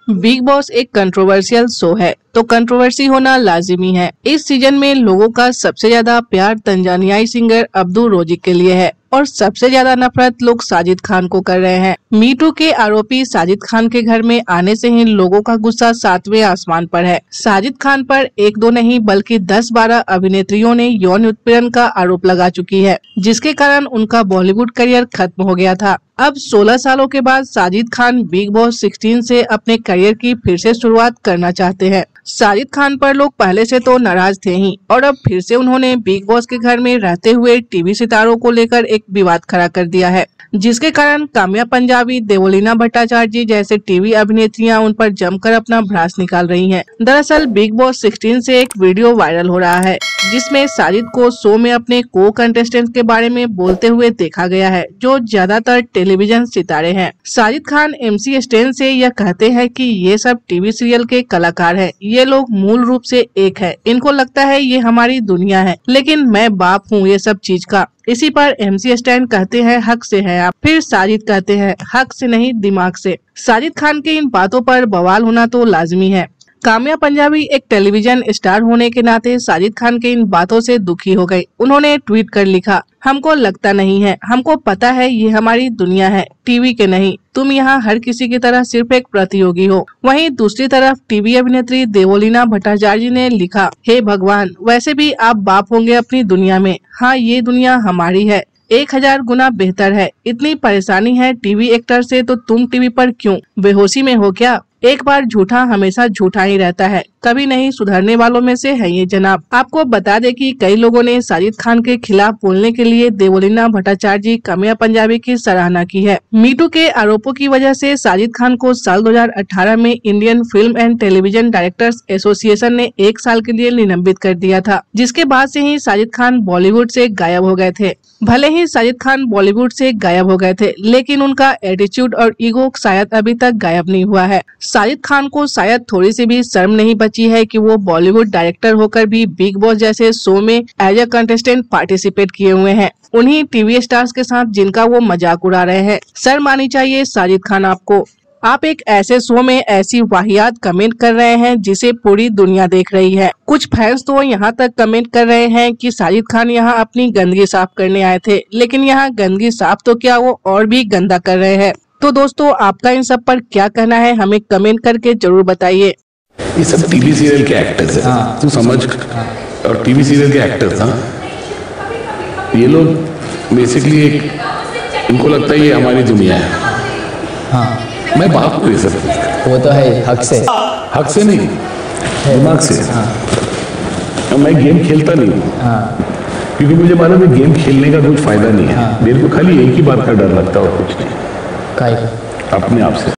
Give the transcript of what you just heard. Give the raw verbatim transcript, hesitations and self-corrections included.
Big Boss एक controversial show है तो कंट्रोवर्सी होना लाजिमी है। इस सीजन में लोगों का सबसे ज्यादा प्यार तंजानियाई सिंगर अब्दू रोजी के लिए है और सबसे ज्यादा नफरत लोग साजिद खान को कर रहे हैं। मी टू के आरोपी साजिद खान के घर में आने से ही लोगों का गुस्सा सातवें आसमान पर है। साजिद खान पर एक दो नहीं बल्कि दस बारह अभिनेत्रियों ने यौन उत्पीड़न का आरोप लगा चुकी है, जिसके कारण उनका बॉलीवुड करियर खत्म हो गया था। अब सोलह सालों के बाद साजिद खान बिग बॉस सोलह से अपने करियर की फिर से शुरुआत करना चाहते हैं। साजिद खान पर लोग पहले से तो नाराज थे ही और अब फिर से उन्होंने बिग बॉस के घर में रहते हुए टीवी सितारों को लेकर एक विवाद खड़ा कर दिया है, जिसके कारण काम्या पंजाबी, देवोलीना भट्टाचार्य जैसे टीवी अभिनेत्रियां उन पर जमकर अपना भड़ास निकाल रही हैं। दरअसल बिग बॉस सोलह से एक वीडियो वायरल हो रहा है जिसमें साजिद को शो में अपने को कंटेस्टेंट के बारे में बोलते हुए देखा गया है, जो ज्यादातर टेलीविजन सितारे हैं। साजिद खान एमसी स्टैंड से यह कहते हैं कि ये सब टीवी सीरियल के कलाकार हैं, ये लोग मूल रूप से एक है, इनको लगता है ये हमारी दुनिया है, लेकिन मैं बाप हूँ ये सब चीज का। इसी पर एमसी स्टैंड कहते हैं हक से है आप, फिर साजिद कहते हैं हक से नहीं दिमाग से। साजिद खान की इन बातों पर बवाल होना तो लाजमी है। काम्या पंजाबी एक टेलीविजन स्टार होने के नाते साजिद खान के इन बातों से दुखी हो गई। उन्होंने ट्वीट कर लिखा, हमको लगता नहीं है, हमको पता है ये हमारी दुनिया है, टीवी के नहीं। तुम यहाँ हर किसी की तरह सिर्फ एक प्रतियोगी हो। वहीं दूसरी तरफ टीवी अभिनेत्री देवोलीना भट्टाचार्य ने लिखा, हे भगवान, वैसे भी आप बाप होंगे अपनी दुनिया में। हाँ, ये दुनिया हमारी है, एक हजार गुना बेहतर है। इतनी परेशानी है टीवी एक्टर से तो तुम टीवी पर क्यों, बेहोशी में हो क्या? एक बार झूठा हमेशा झूठा ही रहता है, कभी नहीं सुधरने वालों में से है ये जनाब। आपको बता दें कि कई लोगों ने साजिद खान के खिलाफ बोलने के लिए देवोलीना भट्टाचार्य, काम्या पंजाबी की सराहना की है। मी टू के आरोपों की वजह से साजिद खान को साल दो हज़ार अठारह में Indian film and television directors association ने एक साल के लिए निलंबित कर दिया था, जिसके बाद से ही साजिद खान बॉलीवुड से गायब हो गए थे। भले ही साजिद खान बॉलीवुड से गायब हो गए थे, लेकिन उनका एटीट्यूड और ईगो शायद अभी तक गायब नहीं हुआ है। साजिद खान को शायद थोड़ी सी भी शर्म नहीं बची है कि वो बॉलीवुड डायरेक्टर होकर भी बिग बॉस जैसे शो में एज अ कंटेस्टेंट पार्टिसिपेट किए हुए हैं, उन्हीं टीवी स्टार्स के साथ जिनका वो मजाक उड़ा रहे हैं। शर्म आनी चाहिए साजिद खान आपको। आप एक ऐसे शो में ऐसी वाहियात कमेंट कर रहे हैं जिसे पूरी दुनिया देख रही है। कुछ फैंस तो यहाँ तक कमेंट कर रहे हैं कि साजिद खान यहाँ अपनी गंदगी साफ करने आए थे, लेकिन यहाँ गंदगी साफ तो क्या, वो और भी गंदा कर रहे हैं। तो दोस्तों, आपका इन सब पर क्या कहना है, हमें कमेंट करके जरूर बताइए। ये सब टीवी सीरियल के एक्टर्स हैं, हाँ, तू समझ। हाँ, और टीवी सीरियल के एक्टर्स, हाँ, ये लोग बेसिकली एक, इनको लगता है ये हमारी दुनिया है। हाँ, मैं बाप हूँ ये सब, वो तो है हक से, हक से नहीं दिमाग से। हाँ, मैं गेम खेलता नहीं हूँ, हाँ, क्योंकि मुझे मालूम है गेम खेलने का कोई फायदा नहीं है। हाँ, मेरे को खाली एक ही बात का डर लगता है और कुछ नहीं, अपने आप से।